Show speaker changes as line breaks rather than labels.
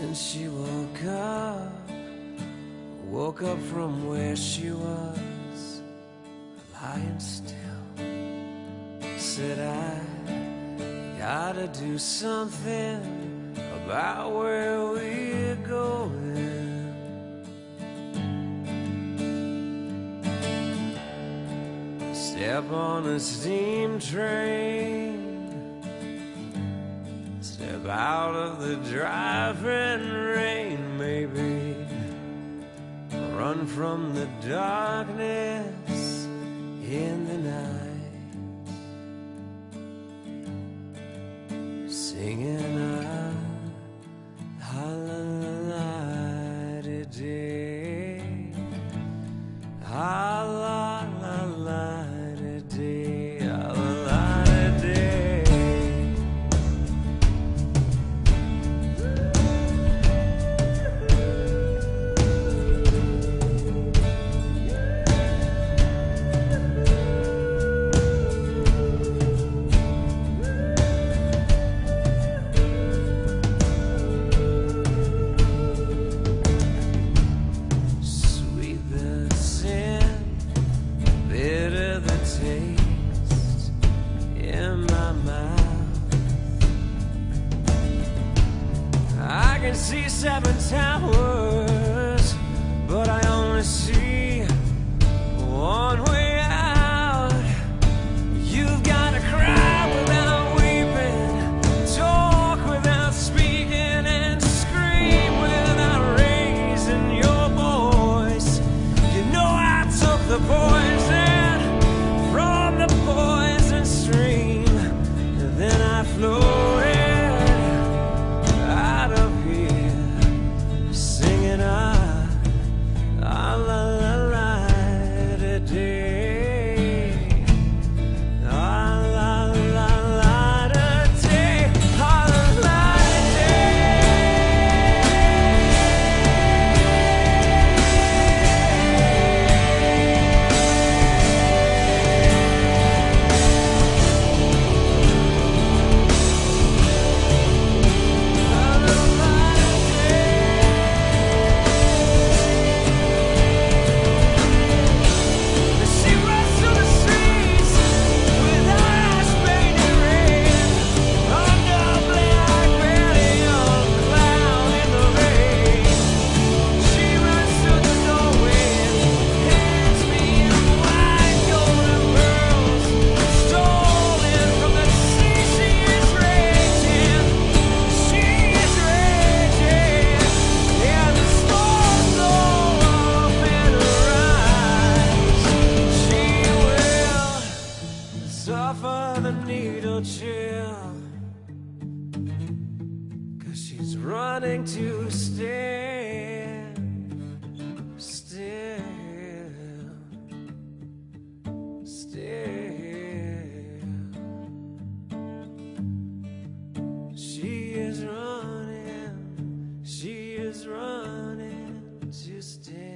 Since she woke up from where she was, lying still. Said I gotta do something about where we're going. Step on a steam train, step out of the driving rain, maybe run from the darkness in the night, singing la la la today, la la la la today, la la today. I can see 7 towers, but I only see one way out. You've got to cry without weeping, talk without speaking, and scream without raising your voice. You know I took the poison from the poison stream, and then I floated out of here, singing la la la la today, la la la la today, la la suffer the needle chill, 'cause she's running to stand still, still. She is running to stand.